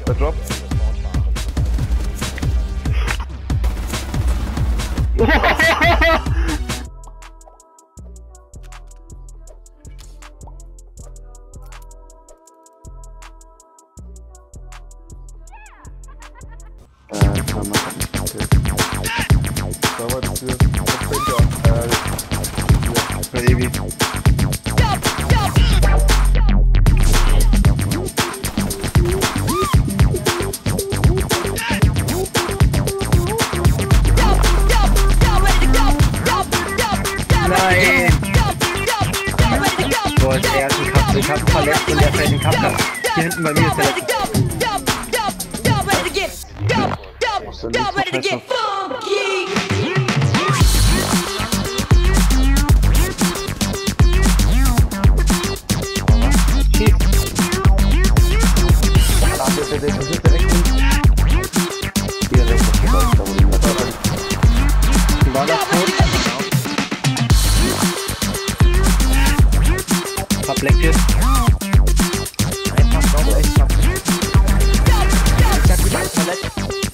Der Drop. Nein! Boah, ist der erste Kampf. Ich hab ihn verletzt und der fällt den Kampf ab. Hier hinten bei mir ist der letzte. Verfleckt. Einfach sauber, echt verfleckt. Ich hab wieder verletzt.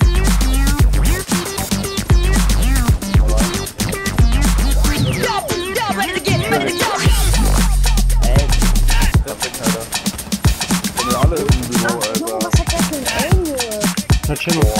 Sind alle im Büro, Alter. Was hat der für ein Aim, Junge? Na, chill mal.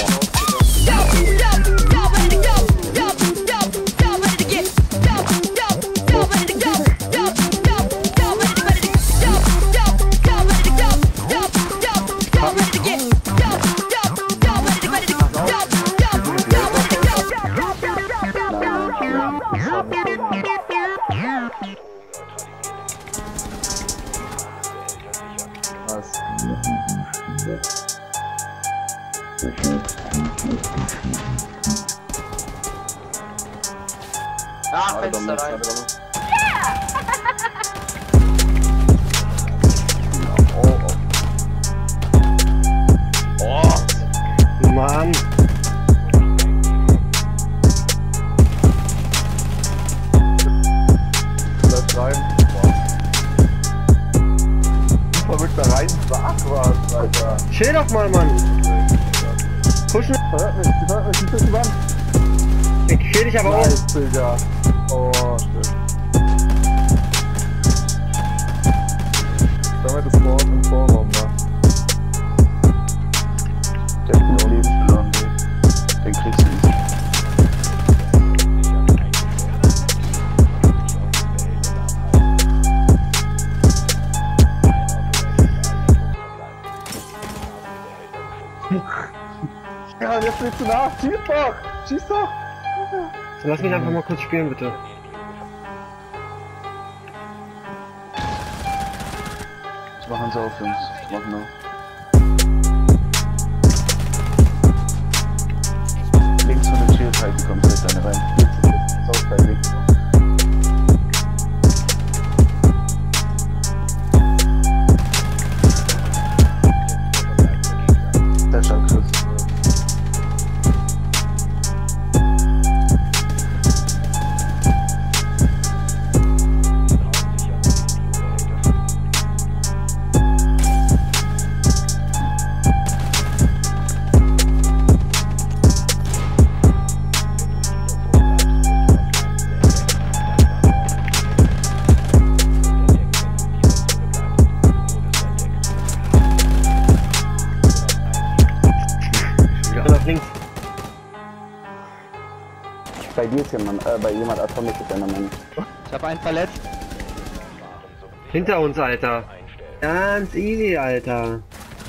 Ah, Fenster rein. Oh. Mann. Läuft rein. Super mit da rein. Sag was, Alter. Chill doch mal, Mann. Pushen. Verhört mich, die durch die Wand. Ich kill dich aber Nice, auch. Digga. Oh, shit. Damit ist Sport im Vorraum, ne? Der hat nur Leben verloren, den kriegst du nicht. Ja, jetzt willst du nach. Schieß doch! Schieß doch! Lass mich einfach mal kurz spielen, bitte. Das machen sie auf, Jungs. Das machen wir. Links von der Shield halten, kommt direkt eine rein. Links ist auch bei links. Der Schalkschuss. Bei dir ist jemand, bei jemand Atomic ist einer Mann. Ich hab einen verletzt. Hinter uns, Alter. Ganz easy, Alter.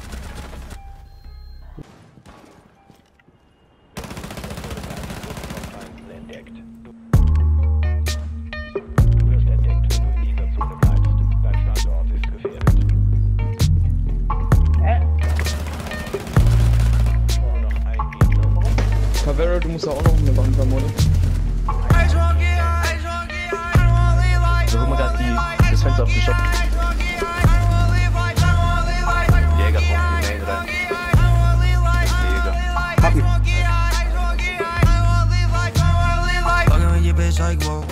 Favero, du musst auch noch eine Wand vermuten. So, guck mal, da hat das Fenster aufgeschoben. Jäger kommt in die Main rein. Jäger. Hab ihn.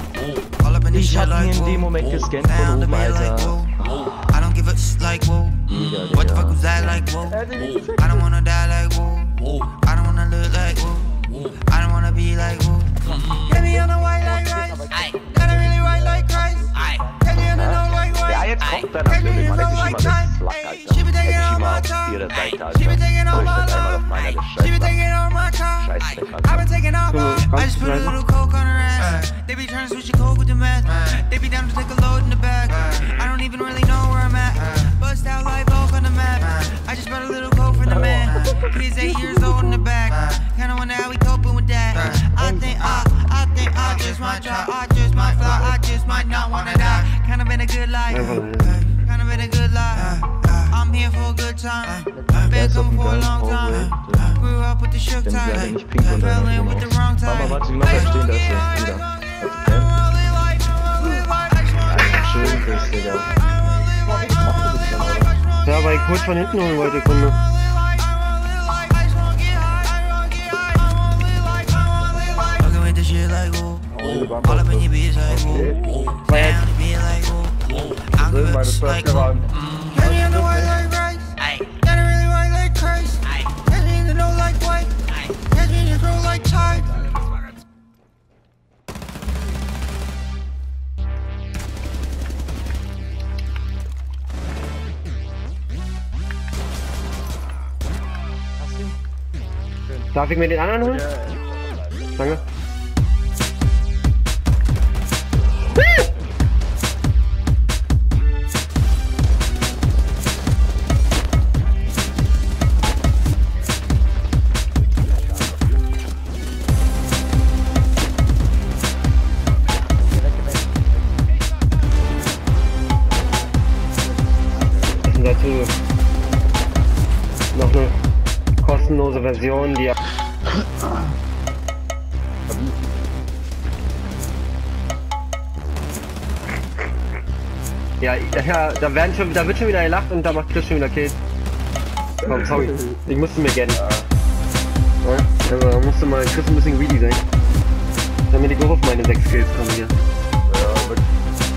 Ich hab ihn in dem Moment gescannt von oben, Alter. Liga, What the fuck Digga. was that like, whoa? I don't wanna die like, whoa. I don't wanna look like, whoa. I don't wanna be like, whoa. Get me on the white like rice. Gotta really white like Christ. Get me on the no like white. Ja, jetzt kommt er natürlich, man. Jetzt ist immer das Slack, Alter. Jetzt ist immer auf ihrer Seite, Alter. So ist das einmal auf meiner, das Scheißdreck, Alter. I just put a little coke on her ass. They be trying to switch the coke with the math. They be down to take a load in the back. I don't even really know where I'm at. Bust out like Oak on the map. I just bought a little coke for the man. He's 8 years old in the back. Kinda wonder how we coping with that. I think I just might try. I just might fly. I just might not wanna die. Kinda been a good life. Kinda been a good life. I'm here for a good time. Been coming for a long time. Grew up with the shook Wenn sie time. leider nicht pink und Fell dann in with the wrong time. Mama, warte, mach stehen, da ist er wieder. Schön, das, Digga. Ja, weil ich kurz von hinten holen wollte, Kunde. Fucking with the shit like, whoa. All up in your bitch like, whoa. Down to be like, whoa. I'm Meine good like, Förster whoa. waren. Get me on the white like rice. Gotta really white like Christ. Catch me in the nose like white. Catch me in your throat like tide. Darf ich mir den anderen holen? Danke. Dazu noch eine kostenlose Version, die ja, da wird schon wieder gelacht und da macht Chris schon wieder Kills. Komm, sorry, ich musste mir gönnen. Ja, also da musste mal Chris ein bisschen greedy sein, damit ich auch auf meine 6 Kills komme hier. Ja, wirklich.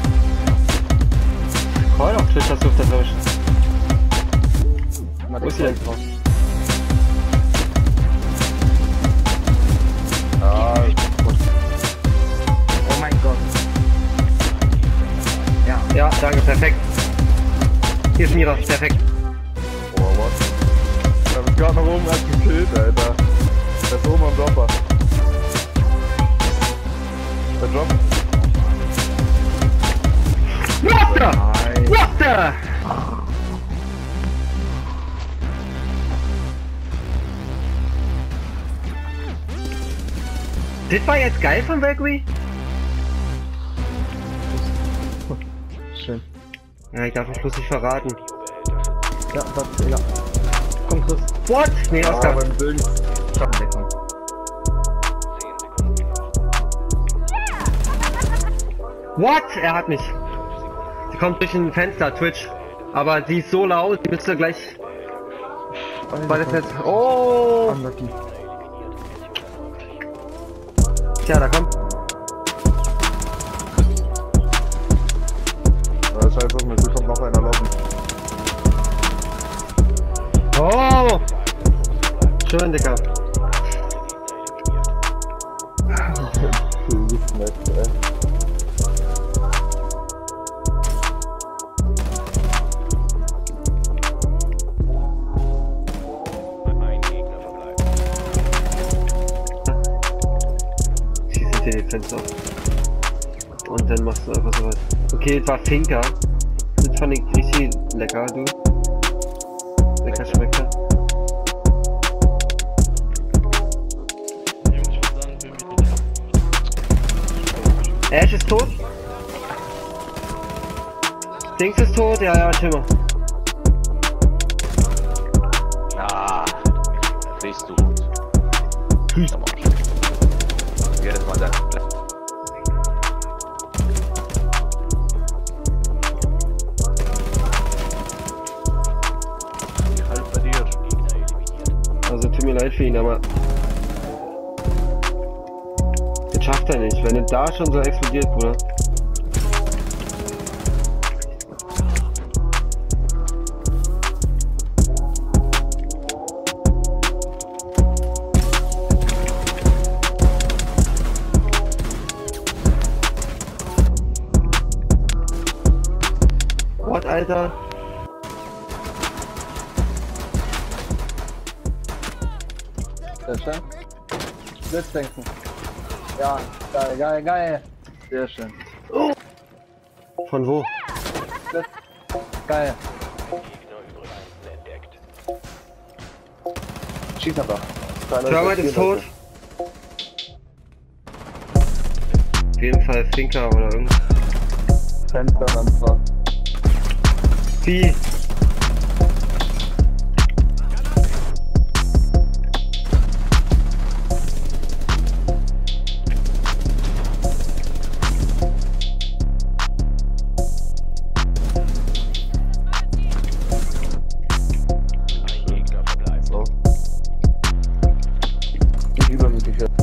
Call auf Twitch, hast du auf der Flasche. Wo ist sie denn drauf? Oh mein Gott. Ja, danke, perfekt. Hier ist Mira, perfekt. Oh, was? Da wird gerade noch oben als gekillt, Alter. Der ist oben am Dropper. Der Drop. What the? What the? Das war jetzt geil von Valkyrie? Schön. Ja, ich darf den Schluss nicht verraten. Ja, das, ja. Komm, Chris. What? Nee, Oscar. Beim Ding. Schattendeckung. What? Er hat mich. Sie kommt durch ein Fenster, Twitch. Aber sie ist so laut, die müsste gleich... Weil das jetzt... Oh! Unlucky. Tja, da kommt... Ja, scheiß auf mich, hier kommt noch einer Lobby. Oh! Schön, Dicker. Schieß dir die Fenster auf. Und dann machst du einfach so was. Okay, jetzt war Finker. Das fand ich richtig lecker, du. Lecker schmeckt. Ash ist tot. Dings ist tot, ja, Timmer. Ah, siehst du gut. Komm mal. Jedes Mal dann. Halt bei dir. Also tut mir leid für ihn, aber das schafft er nicht, wenn er da schon so explodiert, Bruder. Alter. Sehr schön. Blitzdenken. Ja, geil, geil, geil. Sehr schön. Von wo? Blitz. Geil. Schieß aber. Thermite ist tot. Auf jeden Fall Finker oder irgendwas. Fenster dann zwar. Wie? So. Ich übermütig jetzt.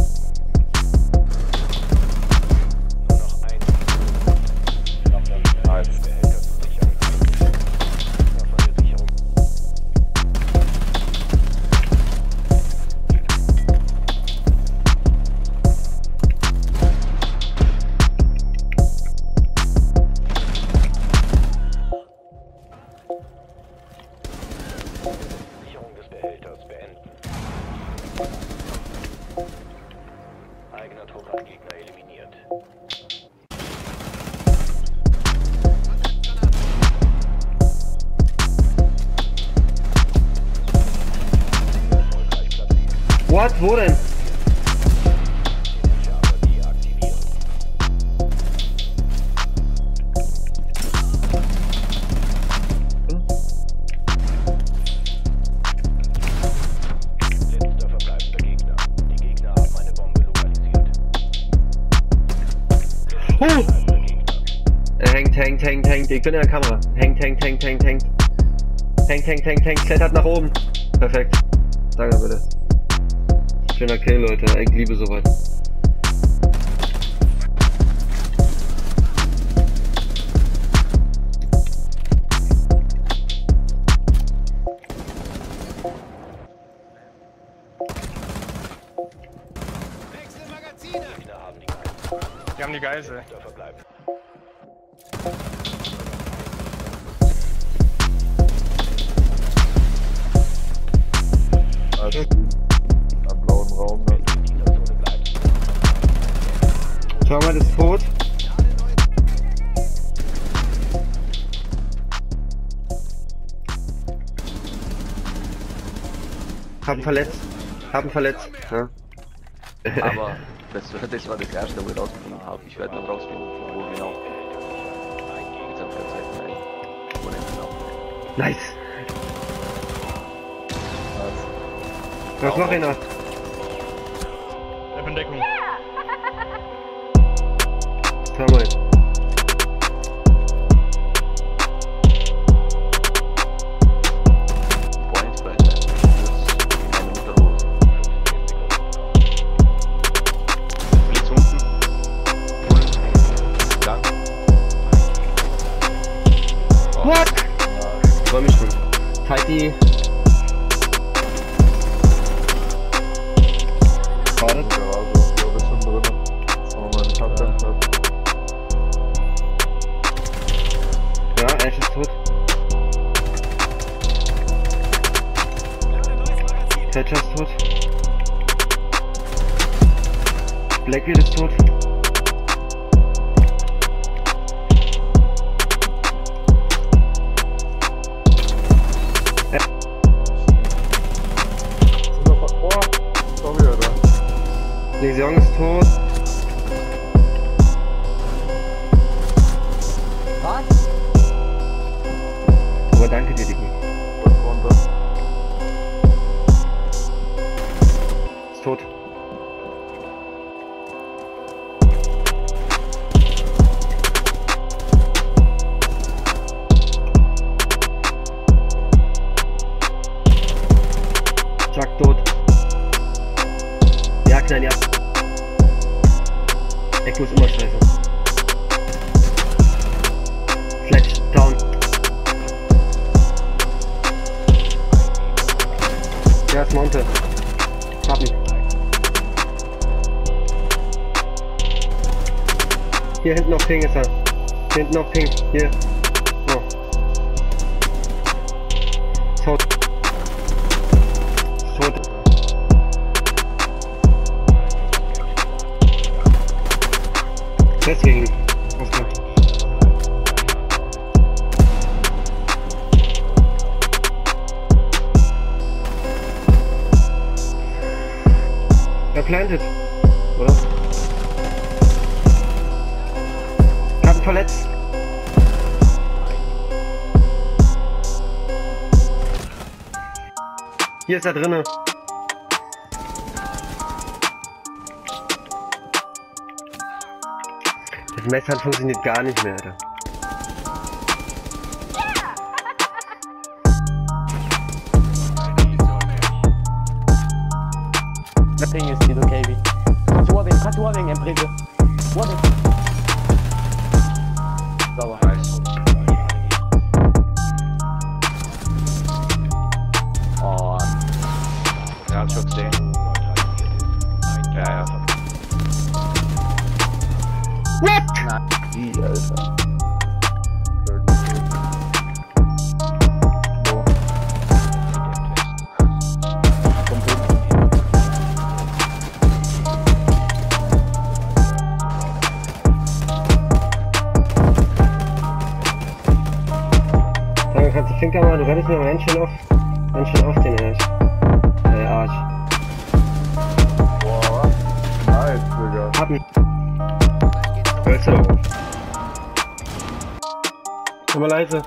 Sicherung des Behälters beenden. Eigener Trupp an Gegner eliminiert. What? Wo denn? Schärfer deaktivieren. Letzter verbleibender Gegner. Die Gegner haben eine Bombe lokalisiert. Hängt. Ich bin in der Kamera. Hängt. Hängt. Klettert nach oben. Perfekt. Danke bitte. Schöner Kill, Leute. Ich liebe sowas. Gegner haben die Geisel. Die haben die Geisel. Letzter verbleibender. Also, am blauen Raum dann. Dieser Zone bleibt. Thermite ist tot. Hab ihn verletzt. Ja. Aber das war das erste, wo ich rausgefunden habe. Ich werde noch rausfinden, wo genau. Jetzt haben wir Zeit rein. Wo denn genau? Nice. Was mach ich noch? Deckung. Thermite. Points bei der. Meine Unterhose. Blitz unten. Gang. What? War mich schon. Tighty. War das? Der war so, der ist schon drin. Aber meine Karte hat. Ja, Ash ist tot. Thatcher ist tot. Blackbeard ist tot. Sorry, Alter. Lesion ist tot. Was? Aber danke dir, Dicken. Was runter? Ist tot. Zack, tot. Ja, klein, ja. Echo ist immer scheiße. Flash, down. Ja, ist Monte. Hab ihn. Hier hinten noch Ping ist er. Hier hinten noch Ping. Hier. Oh. Deswegen. Okay. Er plantet, oder? Ich hab ihn verletzt. Hier ist er drinne. Das Messer funktioniert gar nicht mehr, Alter. Ping ist wieder okay, wie. Kannst du wegen Emprese? What? Sauer. Oh. Ja, hab ich schon gesehen. Ja. What? Wie, Alter? Dann kannst du Finker mal, du rettest mir mal ganz schön auf den Arsch. Boah, nice, Digga. Hab ihn. Hörst du doch auf. Komm mal leise.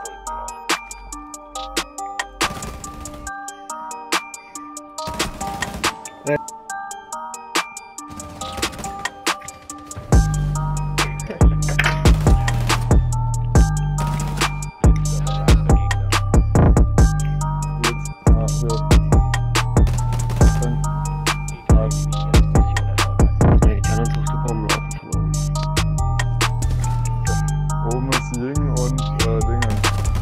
Oben ist Ying und Dingen.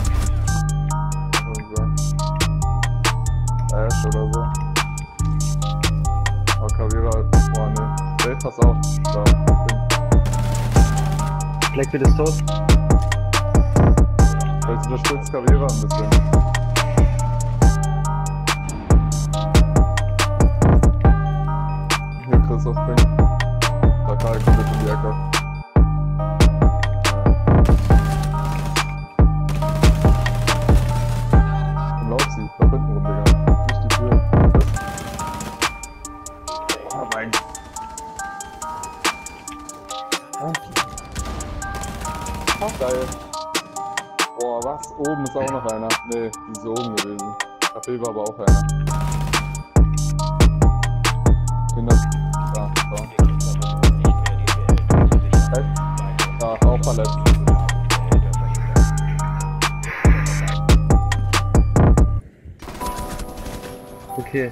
Ash oder so. Oh, Kavira, boah ne. Dave, pass auf. Da. Blackbeard ist tot. Vielleicht unterstützt Kavira ein bisschen. Hier Chris auf Ping. Da Karl kommt jetzt in die Ecke. Lauf sie, da hinten rum, Digga. Nicht die Tür. Oh mein Gott. Geil. Boah, was? Oben ist auch noch einer. Ne, die ist oben gewesen. Café war aber auch einer. Da. Ja, auch verletzt. Okay.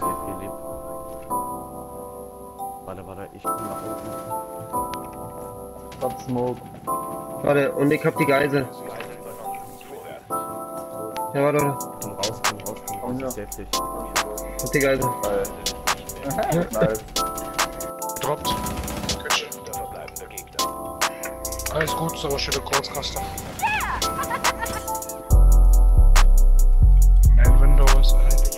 Warte, ich komm nach unten. Hab Smoke. Warte, und ich hab die Geisel. Ja, warte. Komm raus, Komm hier. ich save dich. Hab die Geisel. Geil. Nice. Droppt. Alles gut, so schöne Kurzkaster. Ein Windows.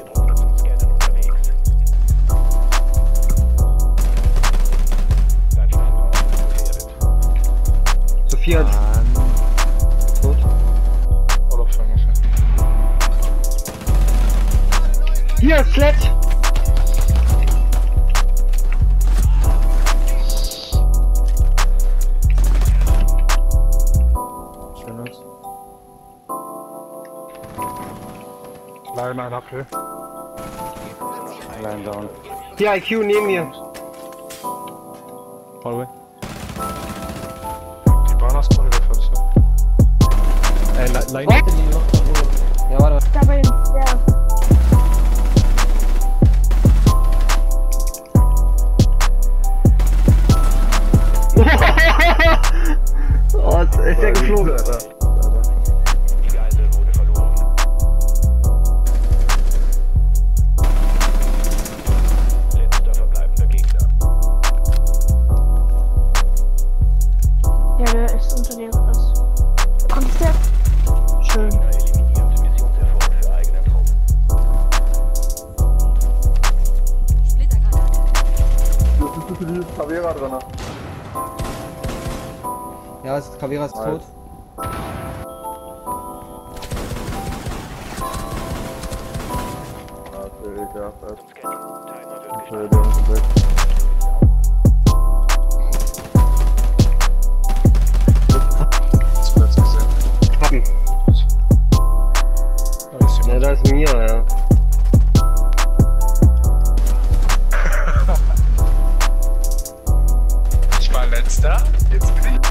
Sophia hat tot. Oder für ungefähr. Hier, Sledge! Line ein Apfel. Line down. Hier, IQ neben mir. Hallway. Die Bahnhofsbrille der Fenster. Line hinter dir noch. Ja, warte. Da bei dem Stern. Oh, ist der geflogen. Die Geisel wurde verloren. Letzter verbleibender Gegner. Ja, der ist unter dem Riss. Da kommt der. Schön. Gegner eliminiert. Missionserfolg für eigenen Truppen. Hier ist die Kavira drin. Ja, Caveira ist tot. Pappen. Ja, da ist Mia, ja. Ich war letzter, jetzt bin ich.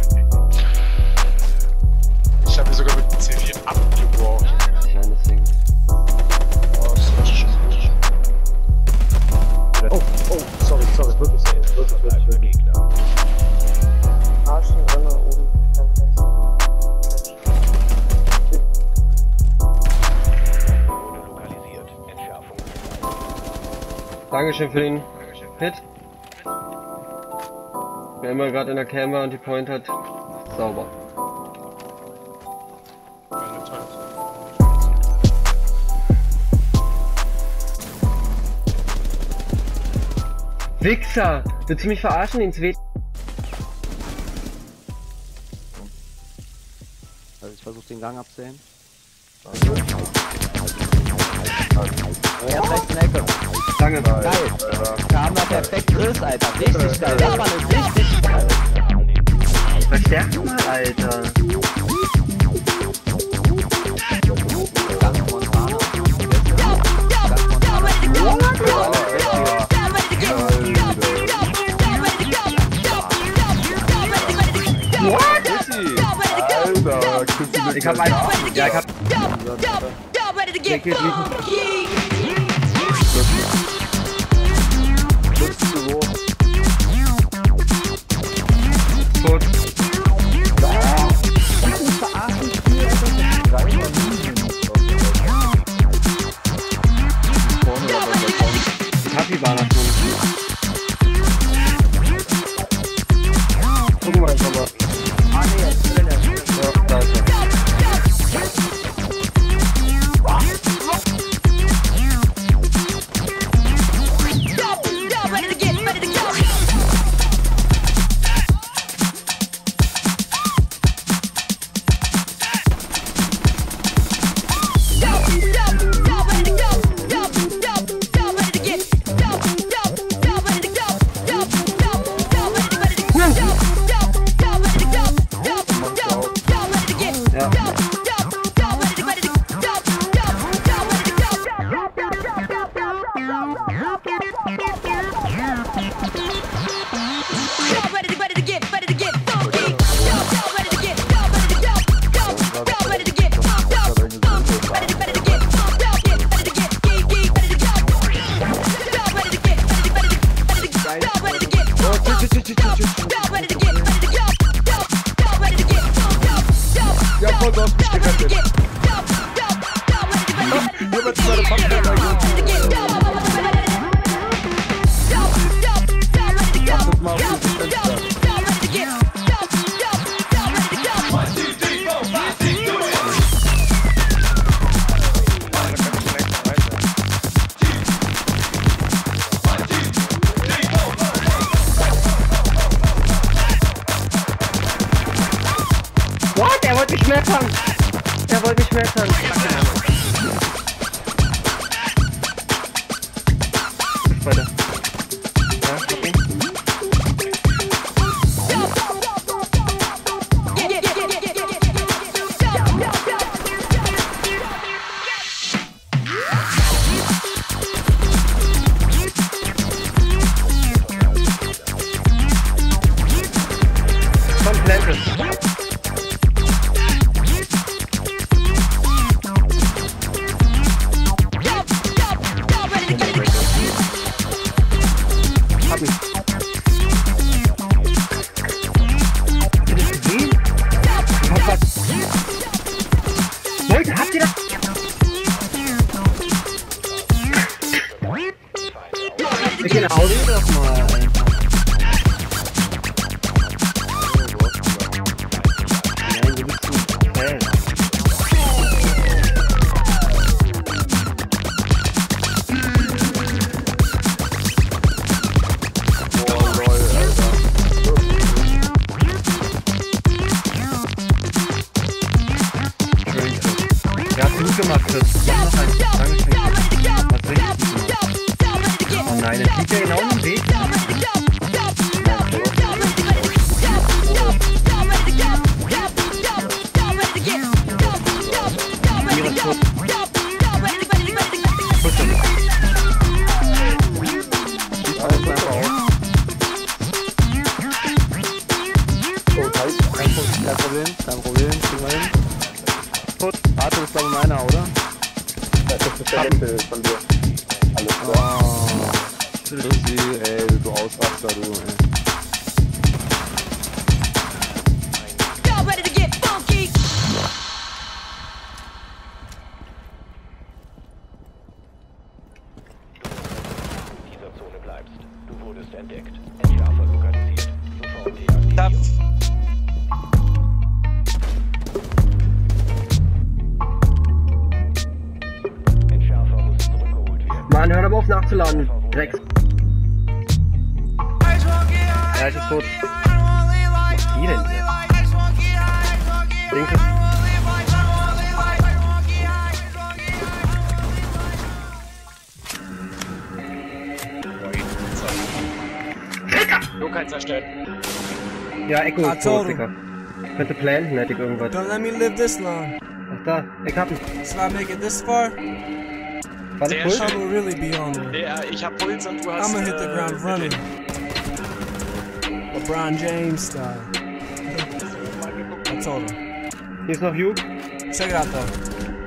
Ich habe sogar mit dem C4 abgebrochen. Kleines Ding. Oh, das war schon gut. Oh, sorry, wirklich. Arschen drin oben. Dankeschön für den Hit. Wer immer gerade in der Cam war und die Point hat, sauber. Wichser! Willst du mich verarschen, ins WD? Also ich versuche den Gang abzuhängen. Ja, rechts in der Ecke. Danke. Geil. Kam da perfekt ist, Alter. Richtig geil. Das war eine richtig geil. Verstärk mal, Alter. Ganz Montana. Ich hab einen. Ja, ich hab. Tot. Die Capybara schon. Gucken wir einfach mal. Ja, da ist er. Ja, voll drauf, mich gerettet. Hier wird meine Pappe Achtet mal auf dieses Fenster. What? Er wollte mich schmettern! Er wollte mich schmettern! Weiter. Ja, hab ihn. Komm, Planted. Hab ihn. Habt ihr das gesehen? Hab was. Leute, habt ihr das? Wir gehen Audio doch mal, Alter. Nein, du bist zu Fan. Läuft der genau im Weg? Ihre ist tot. Alles einfach auf. Kein Problem, kriegen wir hin. Gut, Arthur ist glaube ich meiner, oder? Das ist der letzte von dir. Alles klar. Oh, Lucy, ey, du Ausraster, du, ey. Dieser Zone bleibst. Du wurdest entdeckt. Entschärfer lokalisiert. Sofort deaktiviert. Entschärfer muss zurückgeholt werden. Mann, hör doch mal auf nachzuladen. Drecks. Ja, ich ist tot. Was ist die denn hier? Linke. Lokal zerstört. Ja, Echo ist tot, Digga. Könnte planten, hätte ich irgendwas. Don't let me live this long. Ach da, ich hab ihn. If I make it this far, Warte, Sehr cool. schön. I will really be on one. Ja, ich hab Puls und du hast... I'ma hit the ground running. LeBron James style. I told him. Hier ist noch Hugh. Check it out though.